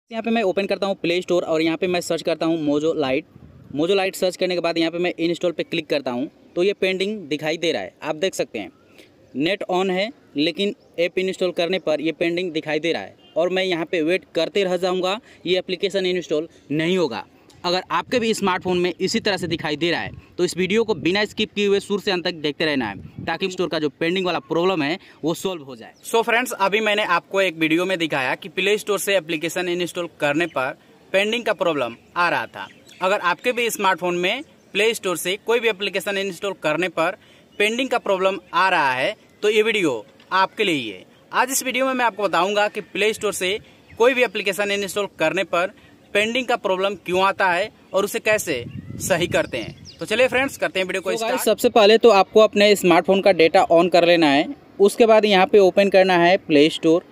यहाँ पे मैं ओपन करता हूँ प्ले स्टोर और यहाँ पे मैं सर्च करता हूँ मोजो लाइट सर्च करने के बाद यहाँ पे मैं इंस्टॉल पे क्लिक करता हूँ तो ये पेंडिंग दिखाई दे रहा है। आप देख सकते हैं नेट ऑन है लेकिन ऐप इंस्टॉल करने पर ये पेंडिंग दिखाई दे रहा है और मैं यहाँ पे वेट करते रह जाऊँगा, ये एप्लीकेशन इंस्टॉल नहीं होगा। अगर आपके भी स्मार्टफोन में इसी तरह से दिखाई दे रहा है तो इस वीडियो को बिना स्किप किए हुए शुरू से अंत तक देखते रहना है ताकि स्टोर का जो पेंडिंग वाला प्रॉब्लम है वो सॉल्व हो जाए। सो फ्रेंड्स, अभी मैंने आपको एक वीडियो में दिखाया कि प्ले स्टोर से एप्लीकेशन इंस्टॉल करने पर पेंडिंग का प्रॉब्लम आ रहा था। अगर आपके भी स्मार्टफोन में प्ले स्टोर से कोई भी एप्लीकेशन इंस्टॉल करने पर पेंडिंग का प्रॉब्लम आ रहा है तो ये वीडियो आपके लिए ही है। आज इस वीडियो में मैं आपको बताऊंगा कि प्ले स्टोर से कोई भी एप्लीकेशन इंस्टॉल करने पर पेंडिंग का प्रॉब्लम क्यों आता है और उसे कैसे सही करते हैं। तो चलिए फ्रेंड्स, करते हैं वीडियो को स्टार्ट। सबसे पहले तो आपको अपने स्मार्टफोन का डेटा ऑन कर लेना है। उसके बाद यहाँ पे ओपन करना है प्ले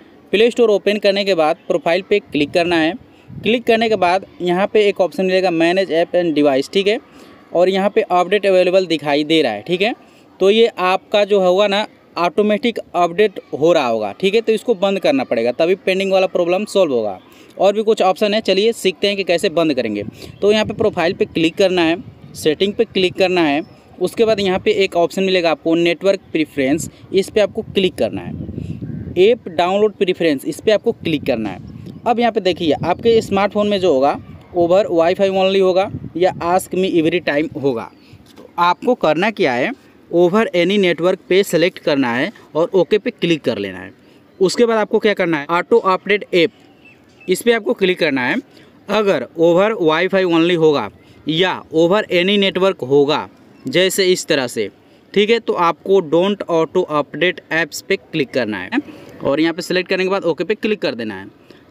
स्टोर ओपन करने के बाद प्रोफाइल पे क्लिक करना है। क्लिक करने के बाद यहाँ पे एक ऑप्शन मिलेगा मैनेज ऐप एंड डिवाइस, ठीक है, और यहाँ पे अपडेट अवेलेबल दिखाई दे रहा है, ठीक है। तो ये आपका जो होगा ना ऑटोमेटिक अपडेट हो रहा होगा, ठीक है। तो इसको बंद करना पड़ेगा तभी पेंडिंग वाला प्रॉब्लम सॉल्व होगा। और भी कुछ ऑप्शन है, चलिए सीखते हैं कि कैसे बंद करेंगे। तो यहाँ पे प्रोफाइल पे क्लिक करना है, सेटिंग पे क्लिक करना है। उसके बाद यहाँ पे एक ऑप्शन मिलेगा आपको नेटवर्क प्रीफरेंस, इस पर आपको क्लिक करना है। ऐप डाउनलोड प्रीफरेंस, इस पर आपको क्लिक करना है। अब यहाँ पे देखिए आपके स्मार्टफोन में जो होगा ओवर वाईफाई ओनली होगा या आस्क मी एवरी टाइम होगा। तो आपको करना क्या है, ओवर एनी नेटवर्क पे सेलेक्ट करना है और ओके पे क्लिक कर लेना है। उसके बाद आपको क्या करना है, ऑटो अपडेट ऐप, इस पर आपको क्लिक करना है। अगर ओवर वाईफाई ओनली होगा या ओवर एनी नेटवर्क होगा जैसे इस तरह से, ठीक है, तो आपको डोंट ऑटो अपडेट ऐप्स पे क्लिक करना है और यहाँ पे सेलेक्ट करने के बाद ओके पे क्लिक कर देना है।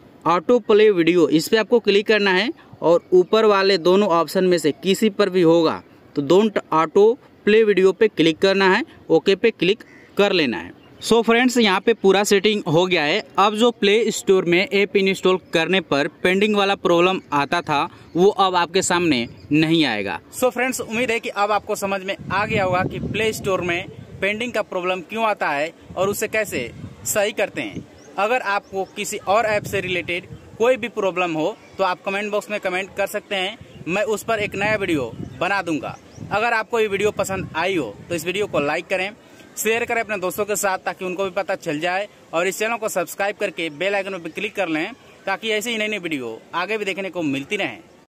ऑटो प्ले वीडियो, इस पर आपको क्लिक करना है और ऊपर वाले दोनों ऑप्शन में से किसी पर भी होगा तो डोंट ऑटो प्ले वीडियो पे क्लिक करना है, ओके पे क्लिक कर लेना है। सो फ्रेंड्स, यहाँ पे पूरा सेटिंग हो गया है। अब जो प्ले स्टोर में ऐप इंस्टॉल करने पर पेंडिंग वाला प्रॉब्लम आता था वो अब आपके सामने नहीं आएगा। सो फ्रेंड्स, उम्मीद है कि अब आपको समझ में आ गया होगा कि प्ले स्टोर में पेंडिंग का प्रॉब्लम क्यों आता है और उसे कैसे सही करते हैं। अगर आपको किसी और ऐप से रिलेटेड कोई भी प्रॉब्लम हो तो आप कमेंट बॉक्स में कमेंट कर सकते हैं, मैं उस पर एक नया वीडियो बना दूंगा। अगर आपको ये वीडियो पसंद आई हो तो इस वीडियो को लाइक करें, शेयर करें अपने दोस्तों के साथ ताकि उनको भी पता चल जाए और इस चैनल को सब्सक्राइब करके बेल आइकन पर क्लिक कर लें ताकि ऐसे ही नई नई वीडियो आगे भी देखने को मिलती रहें।